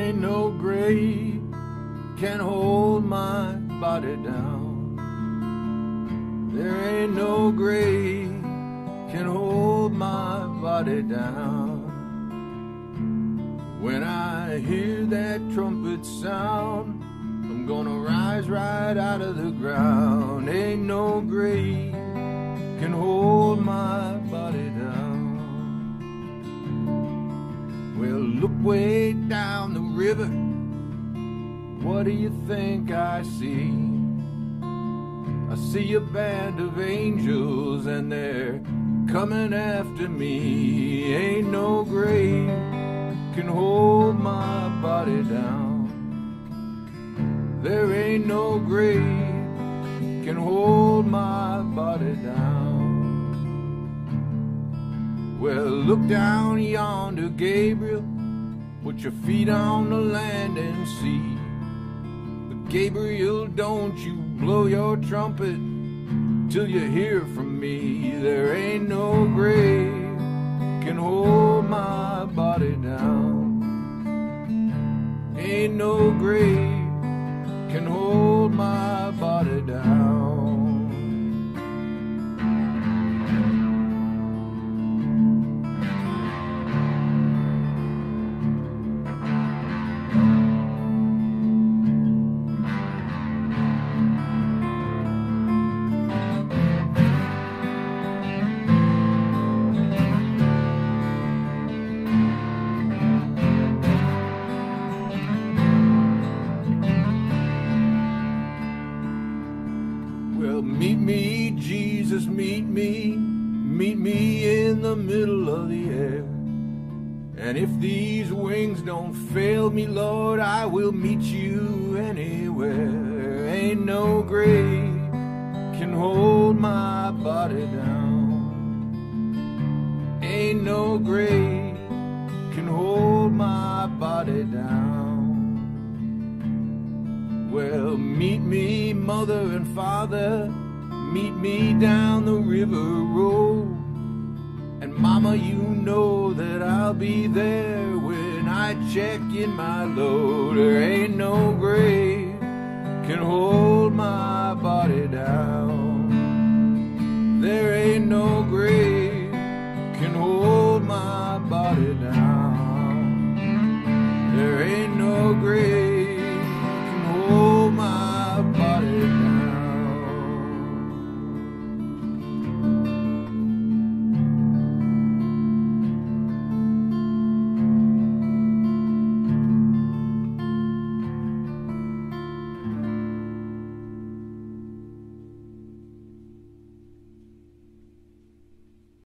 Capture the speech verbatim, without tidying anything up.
ain't no grave can hold my body down. There ain't no grave can hold my body down. When I hear that trumpet sound, I'm gonna rise right out of the ground. Ain't no grave can hold my body down. Well, look way down the river. What do you think I see? I see a band of angels and they're coming after me. Ain't no grave can hold my body down. There ain't no grave can hold my body down. Well, look down yonder, Gabriel, put your feet on the land and see. But Gabriel, don't you blow your trumpet till you hear from me. There ain't no grave can hold my body down. Ain't no grave can hold my body down. Meet me, Jesus, meet me, meet me in the middle of the air. And if these wings don't fail me, Lord, I will meet you anywhere. Ain't no grave can hold my body down. Ain't no grave can hold my body down. Well, meet me, mother and father, meet me down the river road. And mama, you know that I'll be there when I check in my load. There ain't no grave can hold my body down. There ain't no grave can hold my body down.